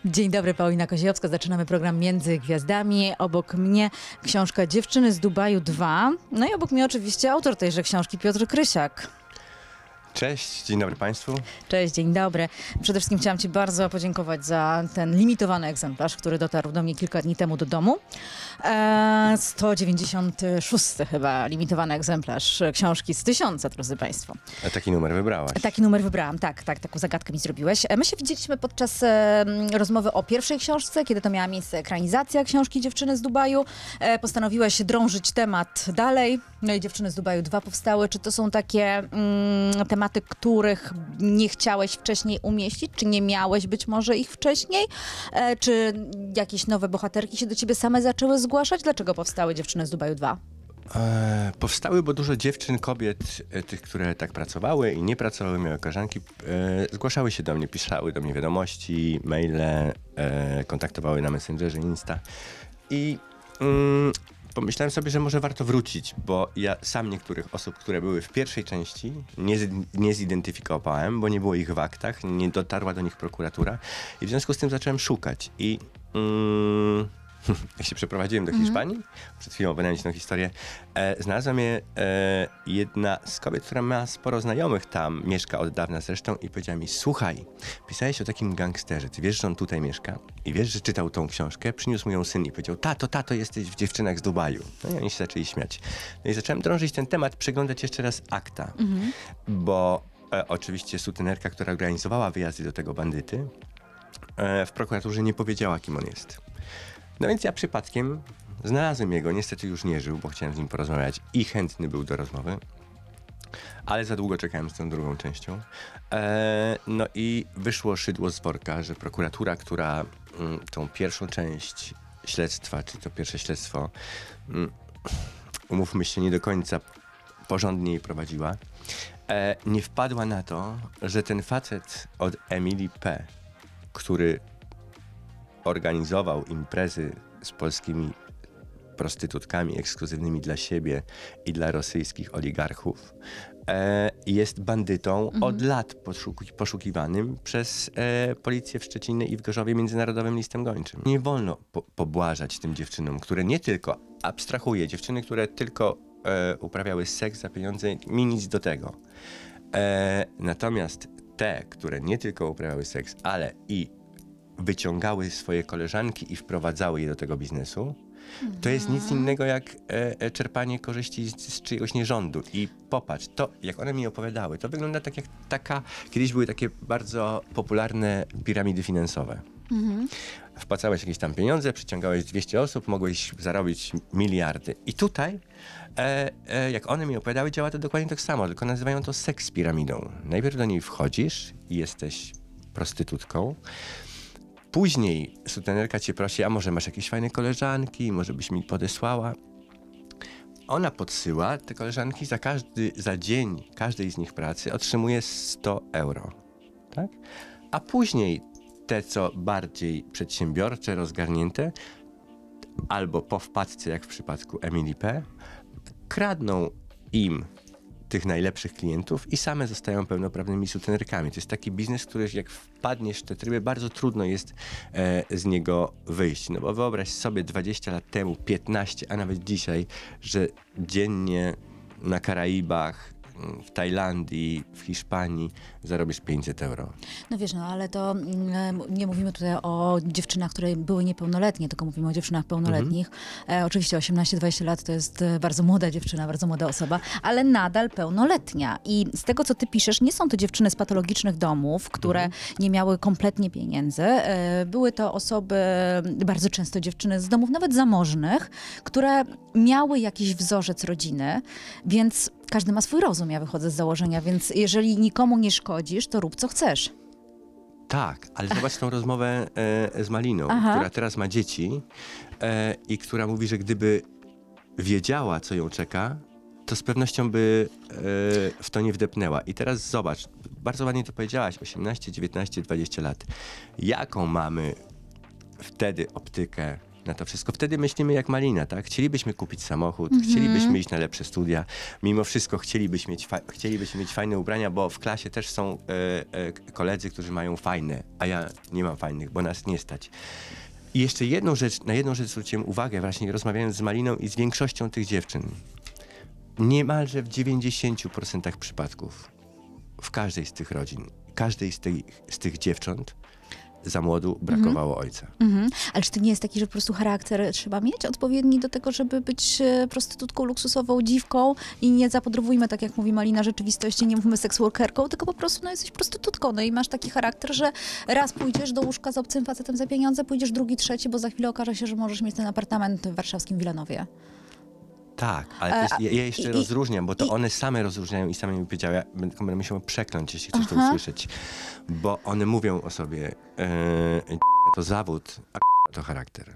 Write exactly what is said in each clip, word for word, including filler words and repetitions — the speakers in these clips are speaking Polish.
Dzień dobry, Paulina Koziejowska. Zaczynamy program Między Gwiazdami. Obok mnie książka Dziewczyny z Dubaju dwa. No i obok mnie oczywiście autor tejże książki, Piotr Krysiak. Cześć, dzień dobry Państwu. Cześć, dzień dobry. Przede wszystkim chciałam Ci bardzo podziękować za ten limitowany egzemplarz, który dotarł do mnie kilka dni temu do domu. E, sto dziewięćdziesiąty szósty chyba limitowany egzemplarz książki z tysiąca, drodzy Państwo. A taki numer wybrałaś? Taki numer wybrałam, tak, tak, taką zagadkę mi zrobiłeś. My się widzieliśmy podczas e, rozmowy o pierwszej książce, kiedy to miała miejsce ekranizacja książki Dziewczyny z Dubaju. E, postanowiłeś drążyć temat dalej. No i Dziewczyny z Dubaju dwa powstały. Czy to są takie mm, tematy, których nie chciałeś wcześniej umieścić? Czy nie miałeś być może ich wcześniej? E, czy jakieś nowe bohaterki się do ciebie same zaczęły zgłaszać? Dlaczego powstały Dziewczyny z Dubaju dwa? E, powstały, bo dużo dziewczyn, kobiet, e, tych, które tak pracowały i nie pracowały, miały koleżanki, e, zgłaszały się do mnie, pisały do mnie wiadomości, maile, e, kontaktowały na Messengerze, Insta. I mm, pomyślałem sobie, że może warto wrócić, bo ja sam niektórych osób, które były w pierwszej części, nie, nie zidentyfikowałem, bo nie było ich w aktach, nie dotarła do nich prokuratura i w związku z tym zacząłem szukać. I mm, jak się przeprowadziłem do Hiszpanii, mm. przed chwilą opowiadałem ci tę historię, e, znalazła mnie e, jedna z kobiet, która ma sporo znajomych tam, mieszka od dawna zresztą i powiedziała mi: słuchaj, pisałeś o takim gangsterze, ty wiesz, że on tutaj mieszka i wiesz, że czytał tą książkę, przyniósł mu ją syn i powiedział: tato, tato, jesteś w Dziewczynach z Dubaju. No i oni się zaczęli śmiać. No i zacząłem drążyć ten temat, przeglądać jeszcze raz akta, mm. bo e, oczywiście sutenerka, która organizowała wyjazdy do tego bandyty, e, w prokuraturze nie powiedziała, kim on jest. No więc ja przypadkiem znalazłem jego, niestety już nie żył, bo chciałem z nim porozmawiać i chętny był do rozmowy, ale za długo czekałem z tą drugą częścią. Eee, no i wyszło szydło z worka, że prokuratura, która mm, tą pierwszą część śledztwa, czy to pierwsze śledztwo, mm, umówmy się, nie do końca porządnie je prowadziła, e, nie wpadła na to, że ten facet od Emilii P., który organizował imprezy z polskimi prostytutkami ekskluzywnymi dla siebie i dla rosyjskich oligarchów, e, jest bandytą mhm. od lat poszuki, poszukiwanym przez e, policję w Szczecinie i w Gorzowie Międzynarodowym Listem Gończym. Nie wolno po, pobłażać tym dziewczynom, które nie tylko, abstrahuję, dziewczyny, które tylko e, uprawiały seks za pieniądze, mi nic do tego. E, natomiast te, które nie tylko uprawiały seks, ale i wyciągały swoje koleżanki i wprowadzały je do tego biznesu, to jest nic innego jak e, e, czerpanie korzyści z, z czyjegoś nierządu. I popatrz, to jak one mi opowiadały, to wygląda tak jak taka, kiedyś były takie bardzo popularne piramidy finansowe. Mhm. Wpłacałeś jakieś tam pieniądze, przyciągałeś dwieście osób, mogłeś zarobić miliardy. I tutaj, e, e, jak one mi opowiadały, działa to dokładnie tak samo, tylko nazywają to seks piramidą. Najpierw do niej wchodzisz i jesteś prostytutką. Później sutenerka cię prosi: a może masz jakieś fajne koleżanki, może byś mi podesłała. Ona podsyła te koleżanki, za każdy, za dzień każdej z nich pracy otrzymuje sto euro. Tak? A później te, co bardziej przedsiębiorcze, rozgarnięte, albo po wpadce, jak w przypadku Emilii P., kradną im tych najlepszych klientów i same zostają pełnoprawnymi sutenerkami. To jest taki biznes, który jak wpadniesz w te tryby, bardzo trudno jest e, z niego wyjść. No bo wyobraź sobie dwadzieścia lat temu, piętnaście, a nawet dzisiaj, że dziennie na Karaibach, w Tajlandii, w Hiszpanii zarobisz pięćset euro. No wiesz, no ale to mm, nie mówimy tutaj o dziewczynach, które były niepełnoletnie, tylko mówimy o dziewczynach pełnoletnich. Mhm. E, oczywiście osiemnaście dwadzieścia lat to jest bardzo młoda dziewczyna, bardzo młoda osoba, ale nadal pełnoletnia. I z tego, co ty piszesz, nie są to dziewczyny z patologicznych domów, które mhm. nie miały kompletnie pieniędzy. E, były to osoby, bardzo często dziewczyny z domów nawet zamożnych, które miały jakiś wzorzec rodziny, więc każdy ma swój rozum, ja wychodzę z założenia, więc jeżeli nikomu nie szkodzisz, to rób co chcesz. Tak, ale zobacz tą rozmowę e, z Maliną, Aha. która teraz ma dzieci e, i która mówi, że gdyby wiedziała, co ją czeka, to z pewnością by e, w to nie wdepnęła. I teraz zobacz, bardzo ładnie to powiedziałaś, osiemnaście, dziewiętnaście, dwadzieścia lat. Jaką mamy wtedy optykę na to wszystko. Wtedy myślimy jak Malina, tak? Chcielibyśmy kupić samochód, Mhm. chcielibyśmy iść na lepsze studia. Mimo wszystko chcielibyśmy mieć, fa- chcielibyśmy mieć fajne ubrania, bo w klasie też są e, e, koledzy, którzy mają fajne, a ja nie mam fajnych, bo nas nie stać. I jeszcze jedną rzecz, na jedną rzecz zwróciłem uwagę, właśnie rozmawiając z Maliną i z większością tych dziewczyn. Niemalże w dziewięćdziesięciu procentach przypadków, w każdej z tych rodzin, każdej z, tej, z tych dziewcząt za młodu brakowało mhm. ojca. Mhm. Ale czy to nie jest taki, że po prostu charakter trzeba mieć odpowiedni do tego, żeby być e, prostytutką, luksusową dziwką i nie zapodrowujmy, tak jak mówi Malina, rzeczywistości, nie mówmy seksworkerką, tylko po prostu no, jesteś prostytutką, no i masz taki charakter, że raz pójdziesz do łóżka z obcym facetem za pieniądze, pójdziesz drugi, trzeci, bo za chwilę okaże się, że możesz mieć ten apartament w warszawskim Wilanowie. Tak, ale to jest, ja, ja jeszcze I, rozróżniam, bo to i, one same rozróżniają i same mi powiedziały, ja będę, będę musiał przekląć, jeśli chcesz Aha. to usłyszeć, bo one mówią o sobie, e, to zawód, a to charakter.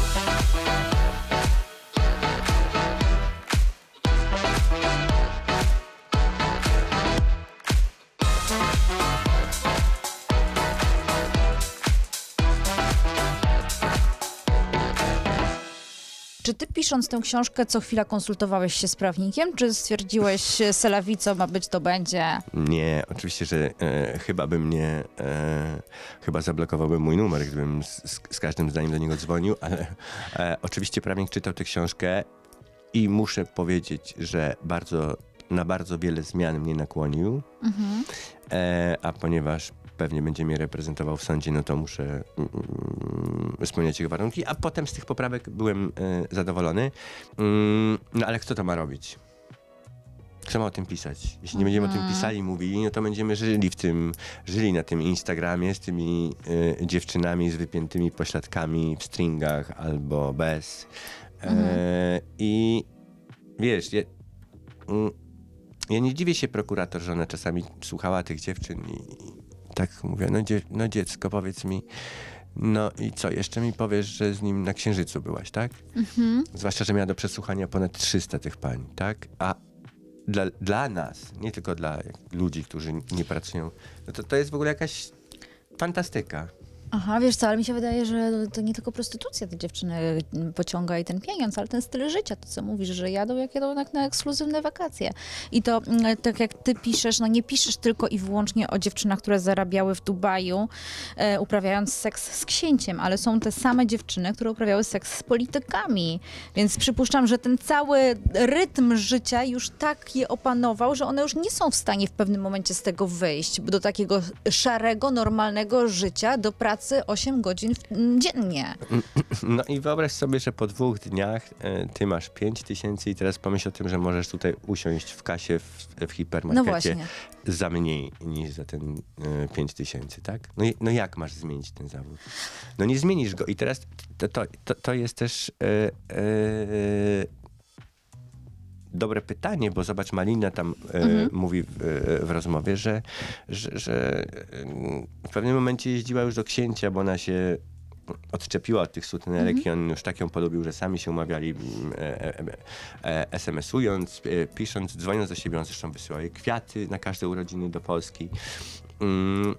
Czy ty pisząc tę książkę co chwila konsultowałeś się z prawnikiem, czy stwierdziłeś c'est la vie, co ma być, to będzie? Nie, oczywiście, że e, chyba by mnie, e, chyba zablokowałby mój numer, gdybym z, z każdym zdaniem do niego dzwonił, ale e, oczywiście prawnik czytał tę książkę i muszę powiedzieć, że bardzo, na bardzo wiele zmian mnie nakłonił, Mhm. e, a ponieważ pewnie będzie mnie reprezentował w sądzie, no to muszę mm, spełniać jego warunki, a potem z tych poprawek byłem e, zadowolony. Mm, no ale kto to ma robić? Kto ma o tym pisać? Jeśli nie będziemy o tym pisali, mówili, no to będziemy żyli w tym, żyli na tym Instagramie z tymi e, dziewczynami z wypiętymi pośladkami w stringach albo bez. E, Mhm. I wiesz, ja, mm, ja nie dziwię się prokurator, że ona czasami słuchała tych dziewczyn i, i tak mówię, no, dzie- no dziecko, powiedz mi, no i co, jeszcze mi powiesz, że z nim na Księżycu byłaś, tak? Mhm. Zwłaszcza, że miała do przesłuchania ponad trzysta tych pań, tak? A dla, dla nas, nie tylko dla ludzi, którzy nie pracują, no to, to jest w ogóle jakaś fantastyka. Aha, wiesz co, ale mi się wydaje, że to nie tylko prostytucja te dziewczyny pociąga i ten pieniądz, ale ten styl życia, to co mówisz, że jadą jak jadą na, na ekskluzywne wakacje. I to mm, tak jak ty piszesz, no nie piszesz tylko i wyłącznie o dziewczynach, które zarabiały w Dubaju, e, uprawiając seks z księciem, ale są te same dziewczyny, które uprawiały seks z politykami. Więc przypuszczam, że ten cały rytm życia już tak je opanował, że one już nie są w stanie w pewnym momencie z tego wyjść, do takiego szarego, normalnego życia, do pracy osiem godzin w, dziennie. No i wyobraź sobie, że po dwóch dniach e, ty masz pięć tysięcy i teraz pomyśl o tym, że możesz tutaj usiąść w kasie w, w hipermarkecie No właśnie. za mniej niż za ten e, pięć tysięcy, tak? No, i- no jak masz zmienić ten zawód? No nie zmienisz go i teraz to, to, to, to jest też e, e, dobre pytanie, bo zobacz, Malina tam e, Mhm. mówi w, w rozmowie, że, że, że e, w pewnym momencie jeździła już do księcia, bo ona się odczepiła od tych sutenerek i on już tak ją polubił, że sami się umawiali mm, e, e, e, es em es ując, e, pisząc, dzwoniąc do siebie. On zresztą wysyłał jej kwiaty na każde urodziny do Polski. Mm,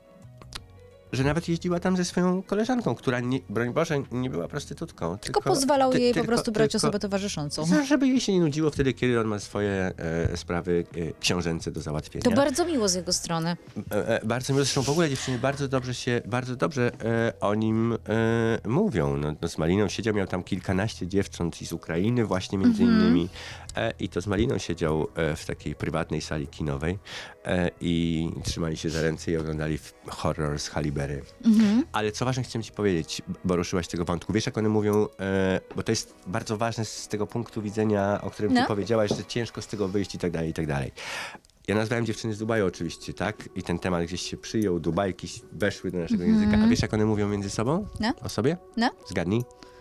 że nawet jeździła tam ze swoją koleżanką, która, nie, broń Boże, nie była prostytutką. Tylko pozwalał ty- jej po tylko- prostu brać tylko- osobę towarzyszącą. za- Żeby jej się nie nudziło wtedy, kiedy on ma swoje e, sprawy e, książęce do załatwienia. To bardzo miło z jego strony. E, e, bardzo mi zresztą w ogóle dziewczyny bardzo dobrze się, bardzo dobrze e, o nim e, mówią. No, no z Maliną siedział, miał tam kilkanaście dziewcząt i z Ukrainy właśnie między Mhm. innymi. E, I to z Maliną siedział e, w takiej prywatnej sali kinowej e, i trzymali się za ręce i oglądali f- horror z Halle Berry. Mhm. Ale co ważne, chciałem ci powiedzieć, bo ruszyłaś tego wątku. Wiesz, jak one mówią, e, bo to jest bardzo ważne z tego punktu widzenia, o którym ty No. powiedziałaś, że ciężko z tego wyjść i tak dalej, i tak dalej. Ja nazwałem dziewczyny z Dubaju oczywiście, tak? I ten temat gdzieś się przyjął, Dubajki weszły do naszego języka. A wiesz, jak one mówią między sobą? No. O sobie? No. Zgadnij.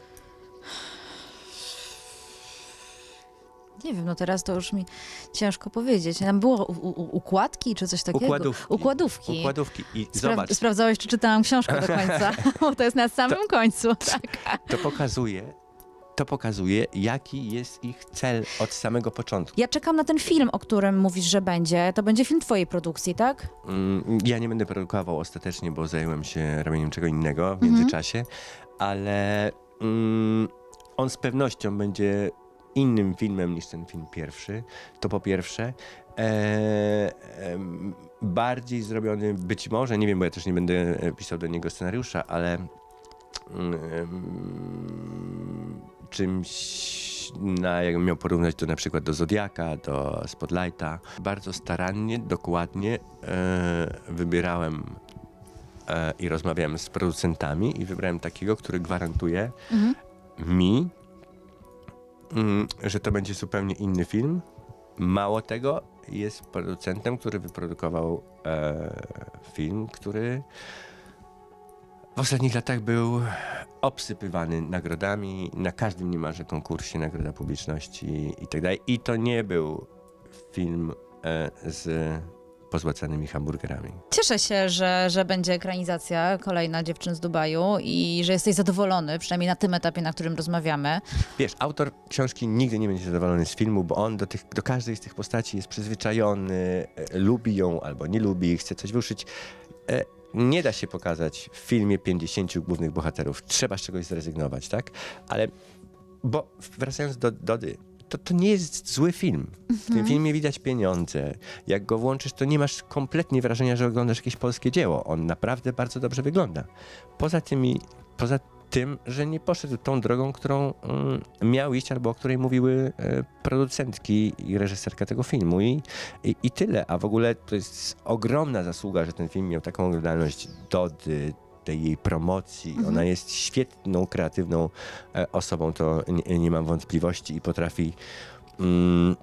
Nie wiem, no teraz to już mi ciężko powiedzieć. Tam było u, u, układki czy coś takiego? Układówki. Układówki. Układówki. I Spra- zobacz, Sprawdzałeś, czy czytałam książkę do końca, bo to jest na samym końcu. Tak. to pokazuje, to pokazuje, jaki jest ich cel od samego początku. Ja czekam na ten film, o którym mówisz, że będzie. To będzie film twojej produkcji, tak? Mm, Ja nie będę produkował ostatecznie, bo zająłem się robieniem czego innego w międzyczasie, ale mm, on z pewnością będzie innym filmem niż ten film pierwszy, to po pierwsze. E, e, bardziej zrobiony, być może, nie wiem, bo ja też nie będę pisał do niego scenariusza, ale e, czymś, na, jakbym miał porównać to na przykład do Zodiaka, do Spotlighta, bardzo starannie, dokładnie e, wybierałem e, i rozmawiałem z producentami i wybrałem takiego, który gwarantuje mhm. mi, mm, że to będzie zupełnie inny film. Mało tego, jest producentem, który wyprodukował e, film, który w ostatnich latach był obsypywany nagrodami, na każdym niemalże konkursie, nagroda publiczności i tak dalej. I to nie był film e, z pozłacanymi hamburgerami. Cieszę się, że, że będzie ekranizacja kolejna Dziewczyn z Dubaju i że jesteś zadowolony, przynajmniej na tym etapie, na którym rozmawiamy. Wiesz, autor książki nigdy nie będzie zadowolony z filmu, bo on do, tych, do każdej z tych postaci jest przyzwyczajony, e, lubi ją albo nie lubi, chce coś wyruszyć. E, nie da się pokazać w filmie pięćdziesięciu głównych bohaterów. Trzeba z czegoś zrezygnować, tak? Ale, bo wracając do Dody, To, to nie jest zły film. W tym filmie widać pieniądze. Jak go włączysz, to nie masz kompletnie wrażenia, że oglądasz jakieś polskie dzieło. On naprawdę bardzo dobrze wygląda. Poza tymi, poza tym, że nie poszedł tą drogą, którą mm, miał iść, albo o której mówiły e, producentki i reżyserka tego filmu. I, i, I tyle. A w ogóle to jest ogromna zasługa, że ten film miał taką oglądalność Dody, tej jej promocji. Mhm. Ona jest świetną, kreatywną e, osobą, to nie, nie mam wątpliwości i potrafi mm,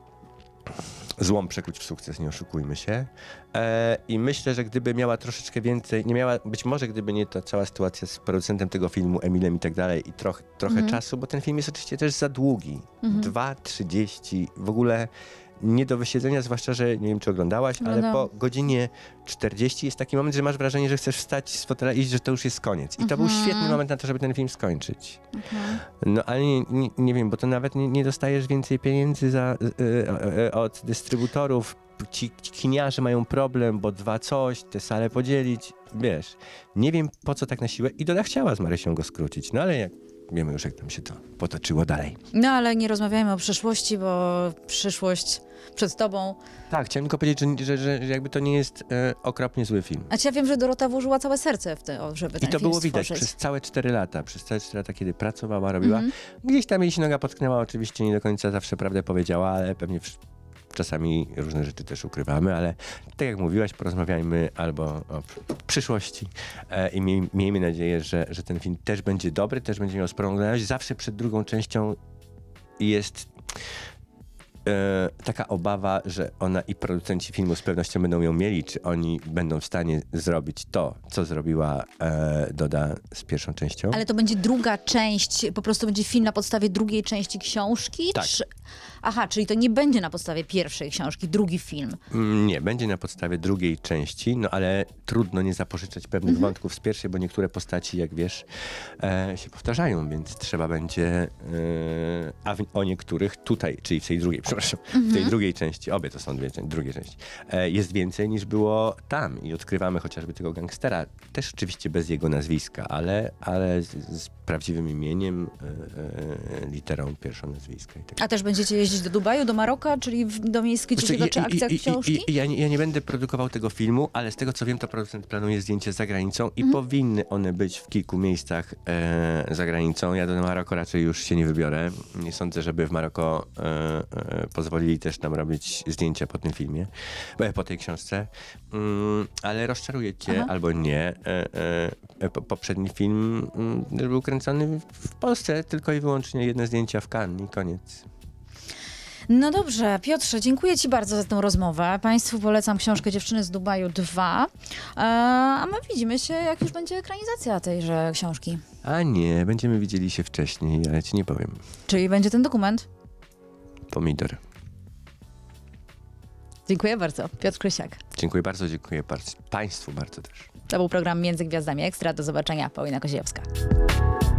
złom przekuć w sukces, nie oszukujmy się. E, I myślę, że gdyby miała troszeczkę więcej, nie miała, być może gdyby nie ta cała sytuacja z producentem tego filmu, Emilem i tak dalej i troch, trochę mhm. czasu, bo ten film jest oczywiście też za długi. Mhm. dwa trzydzieści, w ogóle nie do wysiedzenia, zwłaszcza, że nie wiem, czy oglądałaś, no ale no. po godzinie czterdzieści jest taki moment, że masz wrażenie, że chcesz wstać z fotela i iść, że to już jest koniec. I to był świetny moment na to, żeby ten film skończyć. Mhm. No ale nie, nie, nie wiem, bo to nawet nie, nie dostajesz więcej pieniędzy za, y, y, od dystrybutorów. Ci, ci kiniarze mają problem, bo dwa coś, te sale podzielić. Wiesz, nie wiem po co tak na siłę. I Doda chciała z Marysią go skrócić, no ale jak wiemy już, jak tam się to potoczyło dalej. No ale nie rozmawiajmy o przyszłości, bo przyszłość przed tobą. Tak, chciałem tylko powiedzieć, że, że, że jakby to nie jest e, okropnie zły film. A ja wiem, że Dorota włożyła całe serce w to, żeby ten I to film było widać stworzyć. przez całe cztery lata. Przez całe cztery lata, kiedy pracowała, robiła. Mm-hmm. Gdzieś tam jej się noga potknęła, oczywiście nie do końca zawsze prawdę powiedziała, ale pewnie w, czasami różne rzeczy też ukrywamy, ale tak jak mówiłaś, porozmawiajmy albo o przyszłości e, i miej, miejmy nadzieję, że, że ten film też będzie dobry, też będzie miał sporą oglądalność. Zawsze przed drugą częścią jest e, taka obawa, że ona i producenci filmu z pewnością będą ją mieli, czy oni będą w stanie zrobić to, co zrobiła e, Doda z pierwszą częścią. Ale to będzie druga część, po prostu będzie film na podstawie drugiej części książki? Tak. Czy... Aha, czyli to nie będzie na podstawie pierwszej książki, drugi film. Nie, będzie na podstawie drugiej części, no ale trudno nie zapożyczać pewnych mhm. wątków z pierwszej, bo niektóre postaci, jak wiesz, e, się powtarzają, więc trzeba będzie, e, a w, o niektórych tutaj, czyli w tej drugiej, przepraszam, mhm. w tej drugiej części, obie to są dwie drugie części, e, jest więcej niż było tam i odkrywamy chociażby tego gangstera, też oczywiście bez jego nazwiska, ale, ale z, z prawdziwym imieniem, e, e, literą pierwszą nazwiska. I tak. A też będziecie jeździć do Dubaju, do Maroka, czyli w, do miejsc, gdzie się toczy akcja i, i, książki? I, i, ja, nie, ja nie będę produkował tego filmu, ale z tego co wiem, to producent planuje zdjęcie za granicą i mhm. powinny one być w kilku miejscach e, za granicą. Ja do Maroka raczej już się nie wybiorę. Nie sądzę, żeby w Maroko e, e, pozwolili też nam robić zdjęcia po tym filmie, po tej książce. Mm, ale rozczaruję cię, Aha. albo nie. E, e, poprzedni film mm, był kręcony w Polsce, tylko i wyłącznie jedne zdjęcia w Cannes i koniec. No dobrze, Piotrze, dziękuję ci bardzo za tę rozmowę. Państwu polecam książkę Dziewczyny z Dubaju dwa, e, a my widzimy się, jak już będzie ekranizacja tejże książki. A nie, będziemy widzieli się wcześniej, ale ci nie powiem. Czyli będzie ten dokument? Pomidor. Dziękuję bardzo. Piotr Krysiak. Dziękuję bardzo, dziękuję bardzo. Państwu bardzo też. To był program Między Gwiazdami Ekstra. Do zobaczenia. Paulina Koziejowska.